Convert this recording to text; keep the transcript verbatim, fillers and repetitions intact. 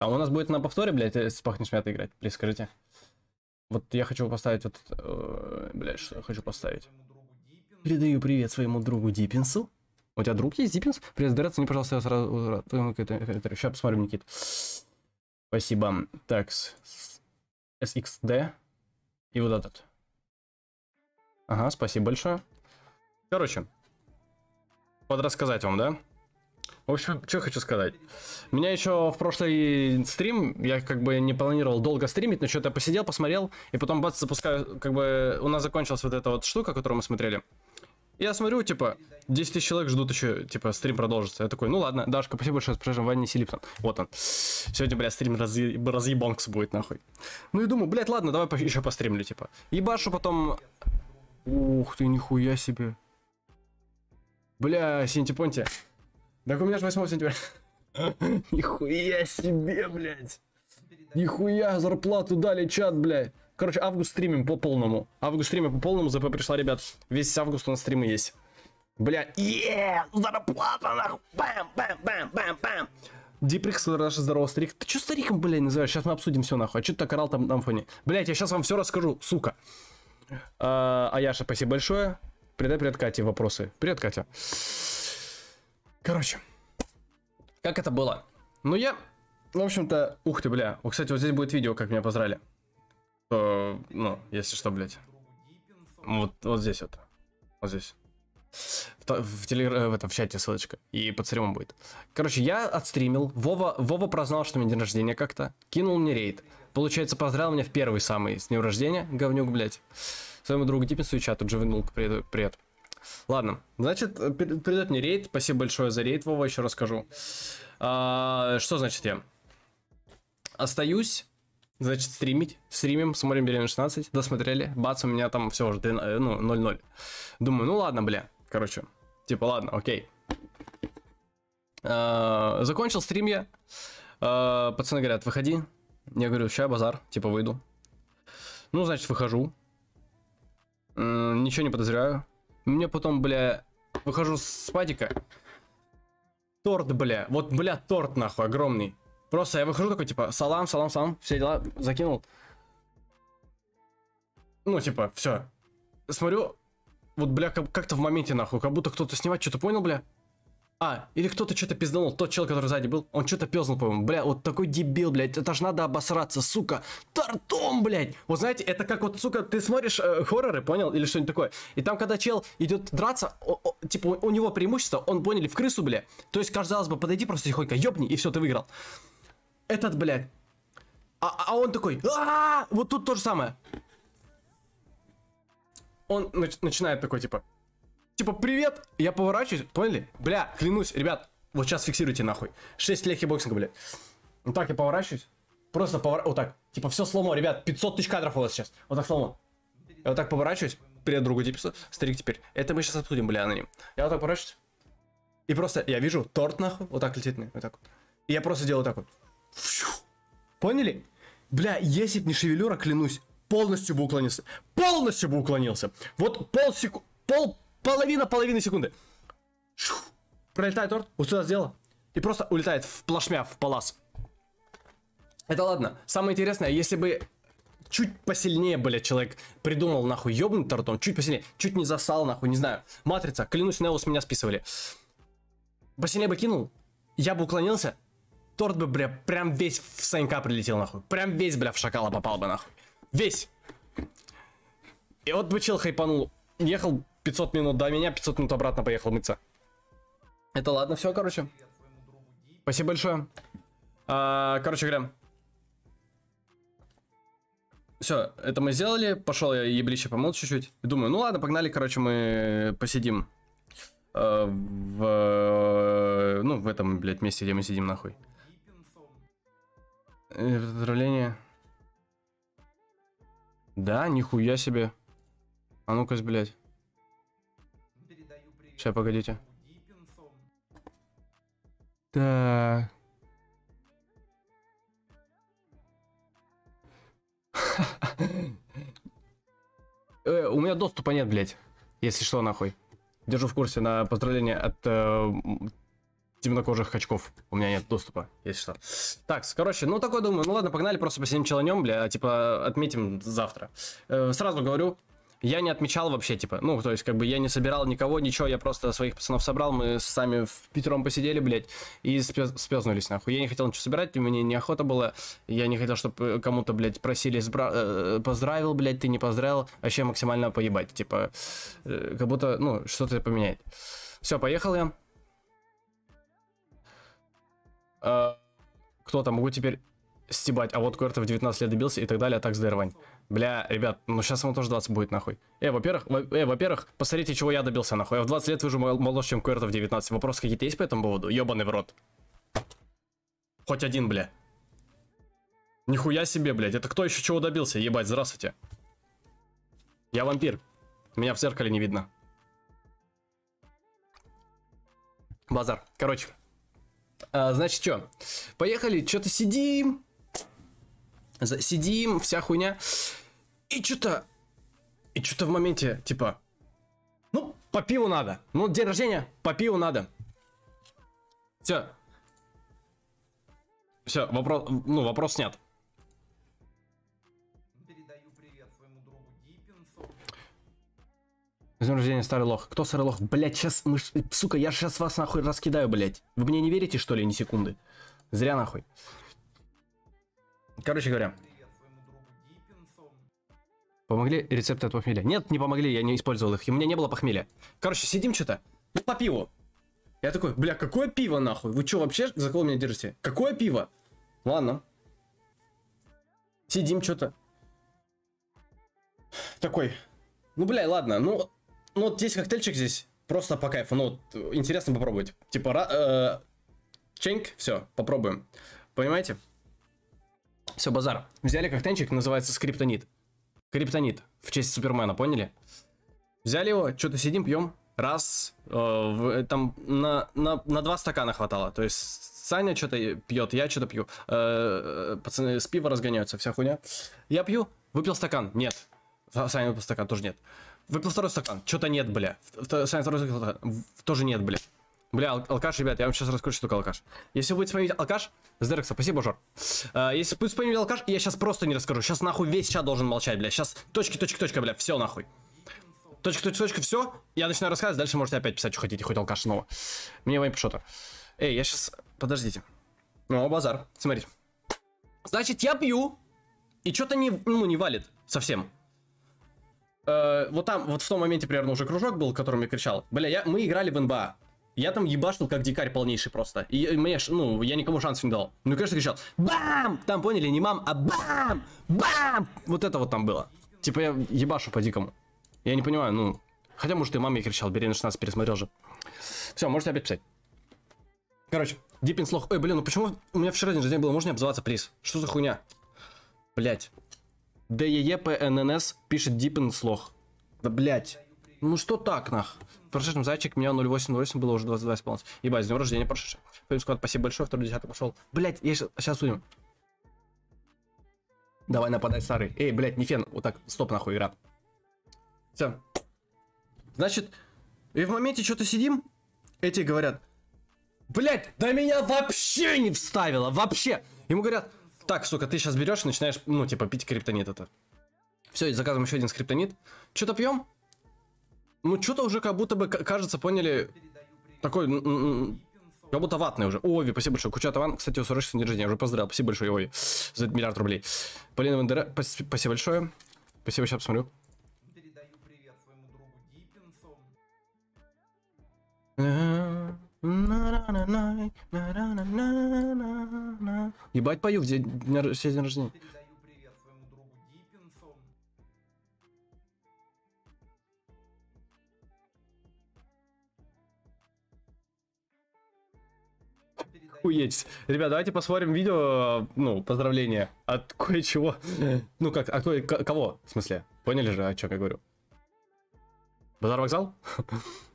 А у нас будет на повторе, блядь, с пахнешь мятой играть, плиз, скажите. Вот я хочу поставить вот... Э, блядь, что я хочу поставить? Передаю привет своему другу Диппинсу. У тебя друг есть, Диппинс? Привет, здравствуйте, мне, пожалуйста, я сразу... Сейчас посмотрим, Никит. Спасибо. Так, эс икс ди. И вот этот. Ага, спасибо большое. Короче, подрассказать вам, да? В общем, что хочу сказать. Меня еще в прошлый стрим, я как бы не планировал долго стримить, но что-то посидел, посмотрел, и потом бац, запускаю, как бы у нас закончилась вот эта вот штука, которую мы смотрели. Я смотрю, типа, десять тысяч человек ждут еще, типа, стрим продолжится. Я такой, ну ладно, Дашка, спасибо большое, спрашиваем, Ванни Силипсон. Вот он. Сегодня, блядь, стрим разъ... разъебонкс будет, нахуй. Ну и думаю, блядь, ладно, давай еще постримлю, типа. Ебашу потом... Ух ты, нихуя себе. Бля, Синтипонти. Так у меня же восьмого сентября. Нихуя себе, блядь. Нихуя зарплату дали, чат, блядь. Короче, август стримим по полному. Август стримим по полному, ЗП пришла, ребят. Весь август у нас стримы есть. Бля, еее, зарплата, нахуй. Бам, бам, бам, бам, бам. Диприкс, наш здоровый старик. Ты чё стариком, блядь, называешь? Сейчас мы обсудим все, нахуй. А чё ты так орал там на фоне? Блядь, я сейчас вам все расскажу, сука. А, Аяша, спасибо большое. Передай привет Кате, вопросы. Привет, Катя. Короче, как это было? Ну, я, в общем-то, ух ты, бля. Вот, кстати, вот здесь будет видео, как меня поздравили. То, ну, если что, блядь. Вот, вот здесь вот. Вот здесь. В, в, теле, в этом, в чате ссылочка. И под стримом будет. Короче, я отстримил. Вова, Вова прознал, что у меня день рождения как-то. Кинул мне рейд. Получается, поздравил меня в первый самый с днем рождения. Говнюк, блядь. Своему другу Диппинсу и чату Дживенул, привет, привет. Ладно, значит, передает мне рейд. Спасибо большое за рейд, Вова, еще расскажу. А, что значит я? Остаюсь, значит, стримить. Стримим, смотрим Беременна шестнадцать. Досмотрели. Бац, у меня там все уже, ну, ноль ноль. Думаю, ну ладно, бля. Короче, типа, ладно, окей. А, закончил стрим я. А, пацаны говорят, выходи. Я говорю, ща базар, типа, выйду. Ну, значит, выхожу. М, ничего не подозреваю. Мне потом, бля, выхожу с падика. Торт, бля. Вот, бля, торт, нахуй, огромный. Просто я выхожу такой, типа, салам, салам, салам. Все дела, закинул. Ну, типа, все. Смотрю, вот, бля, как-то в моменте, нахуй, как будто кто-то снимает, что-то понял, бля? А, или кто-то что-то пизданул. Тот чел, который сзади был, он что-то пизнул, по-моему. Бля, вот такой дебил, блядь. Это ж надо обосраться, сука. Тортом, блядь. Вот знаете, это как вот, сука, ты смотришь э, хорроры, понял? Или что-нибудь такое. И там, когда чел идет драться, о, о, типа, у, у него преимущество, он, поняли, в крысу, бля. То есть, казалось бы, подойди просто тихонько, ёбни, и все, ты выиграл. Этот, блядь. А, а он такой, а-а-а! Вот тут то же самое. Он нач- начинает такой, типа... Типа, привет, я поворачиваюсь, поняли? Бля, клянусь, ребят, вот сейчас фиксируйте нахуй. шесть лет хитбоксинга, бля. Вот так я поворачиваюсь, просто поворачиваюсь, вот так. Типа, все сломо, ребят, пятьсот тысяч кадров у вас сейчас. Вот так сломо. Я вот так поворачиваюсь, привет, другу Диппинсу, старик теперь. Это мы сейчас обсудим, бля, на нем. Я вот так поворачиваюсь. И просто, я вижу, торт нахуй, вот так летит, вот так вот. И я просто делаю так вот. Поняли? Бля, если б не шевелюра, клянусь, полностью бы уклонился. Полностью бы уклонился. Вот полсекунды, пол... Половина, половины секунды. Шух. Пролетает торт, вот сюда сделал. И просто улетает в плашмя, в палас. Это ладно. Самое интересное, если бы чуть посильнее, блядь, человек придумал, нахуй, ёбнуть тортом, чуть посильнее, чуть не засал, нахуй, не знаю. Матрица, клянусь, Нео с меня списывали. Посильнее бы кинул, я бы уклонился, торт бы, бля, прям весь в Санька прилетел, нахуй. Прям весь, бля, в шакала попал бы, нахуй. Весь. И вот бы чел хайпанул, ехал... пятьсот минут до меня, пятьсот минут обратно поехал мыться. Это ладно, все, короче. Спасибо большое. А, короче говоря. Все, это мы сделали. Пошел я еблище помыл чуть-чуть. И думаю, ну ладно, погнали, короче, мы посидим. Э, в, ну, в этом, блядь, месте, где мы сидим, нахуй. Поздравление. Да, нихуя себе. А ну-ка, блядь. Сейчас, погодите. Так. э, у меня доступа нет, блядь. Если что, нахуй. Держу в курсе на поздравление от э, темнокожих очков. У меня нет доступа, если что. Так, короче, ну такой думаю, ну ладно, погнали, просто посидим челанем, бля, типа отметим завтра. Э, сразу говорю, я не отмечал вообще, типа, ну, то есть, как бы, я не собирал никого, ничего, я просто своих пацанов собрал, мы сами в пятером посидели, блядь, и спез, спезнулись, нахуй. Я не хотел ничего собирать, мне неохота было, я не хотел, чтобы кому-то, блядь, просили, сбра... э, поздравил, блядь, ты не поздравил, вообще максимально поебать, типа, э, как будто, ну, что-то поменяет. Все, поехал я. Э, кто там, могу теперь стебать, а вот Куэрто в девятнадцать лет добился и так далее, а так здоровань. Бля, ребят, ну сейчас ему тоже двадцать будет, нахуй. Э, во-первых, э, во-первых, посмотрите, чего я добился, нахуй. Я в двадцать лет выжу моложе, чем Куэрто в девятнадцать. Вопросы какие-то есть по этому поводу? Ёбаный в рот. Хоть один, бля. Нихуя себе, блядь. Это кто еще чего добился? Ебать, здравствуйте. Я вампир. Меня в зеркале не видно. Базар. Короче. А, значит, что? Поехали, что-то сидим. Сидим, вся хуйня. И что-то... И что-то в моменте, типа... Ну, по пиву надо. Ну, день рождения, по пиву надо. Все. Все, вопрос... Ну, вопрос снят. Передаю привет своему другу Диппинсу. С днем рождения, старый лох. Кто старый лох? Блять, сейчас мы... Сука, я сейчас вас нахуй раскидаю, блять. Вы мне не верите, что ли, ни секунды? Зря нахуй. Короче говоря. Помогли рецепты от похмелья? Нет, не помогли, я не использовал их. И у меня не было похмелья. Короче, сидим что-то. Ну, по пиву. Я такой, бля, какое пиво нахуй? Вы что, вообще за кого меня держите? Какое пиво? Ладно. Сидим что-то. Такой. Ну, бля, ладно. Ну, ну вот здесь коктейльчик здесь. Просто по кайфу. Ну, вот, интересно попробовать. Типа, э, ченк, все, попробуем. Понимаете? Все, базар. Взяли коктейльчик, называется скриптонит. Криптонит, в честь Супермена, поняли? Взяли его, что-то сидим, пьем. Раз, э, в, там на, на, на два стакана хватало. То есть Саня что-то пьет, я что-то пью. Э, пацаны с пива разгоняются, вся хуйня. Я пью, выпил стакан, нет. Саня выпил стакан, тоже нет. Выпил второй стакан, что-то нет, бля. Саня второй стакан, тоже нет, бля. Бля, ал алкаш, ребят, я вам сейчас расскажу, что такое алкаш. Если будет вспомнить алкаш, Здерекса, спасибо, Жор. А, если будет вспомнить алкаш, я сейчас просто не расскажу. Сейчас нахуй весь чат должен молчать, бля. Сейчас точки, точка, точка, бля, все нахуй. Точка, точка, точка, все. Я начинаю рассказывать, дальше можете опять писать, что хотите, хоть алкаш снова. Мне вайп что-то. Эй, я сейчас... Подождите. Ну, базар, смотрите. Значит, я пью, и что-то не, ну, не валит совсем. Э, вот там, вот в том моменте, примерно, уже кружок был, которым я кричал. Бля, я, мы играли в эн бэ а. Я там ебашил как дикарь полнейший просто. И мне, ну, я никому шанс не дал. Ну, конечно, кричал. Бам! Там, поняли, не мам, а бам! Бам! Вот это вот там было. Типа я ебашу по-дикому. Я не понимаю, ну... Хотя, может, и маме кричал, бери на шестнадцать, пересмотрел же. Все, можете опять писать. Короче, Диппинс лох. Ой, блин, ну почему у меня вчера день рождения было? Можно не обзываться, приз? Что за хуйня? Блять. Д Е Е П Н Н С пишет Диппинс лох. Да, блять. Ну что так, нах? В прошедшем зайчик, меня ноль восемь ноль восемь было уже двадцать два исполнилось. Ебать, с днем рождения прошедший. Феймсквад, спасибо большое, второй десятый пошел. Блять, я сейчас, сейчас уйдем. Давай нападай, старый. Эй, блять, не фен. Вот так, стоп нахуй, игра. Все. Значит, и в моменте что-то сидим, эти говорят, блять, да меня вообще не вставило, вообще. Ему говорят, так, сука, ты сейчас берешь и начинаешь, ну, типа, пить криптонит это. Все, заказываем еще один скриптонит. Что-то пьем. Ну, что-то уже как будто бы, кажется, поняли, такой, как будто ватный уже. Ови, спасибо большое. Куча Таван, кстати, у Сурыши день рождения, уже поздравил. Спасибо большое, Ови, за миллиард рублей. Полина Вендера, спасибо большое. Спасибо, сейчас посмотрю. Передаю привет своему другу Диппинсу. Ебать, пою в день, день рождения. Передаю привет своему другу Диппинсу. Хуеть. Ребят, давайте посмотрим видео, ну, поздравления от кое-чего. Ну как, от кое кого, в смысле? Поняли же, о чем я говорю? Базар вокзал?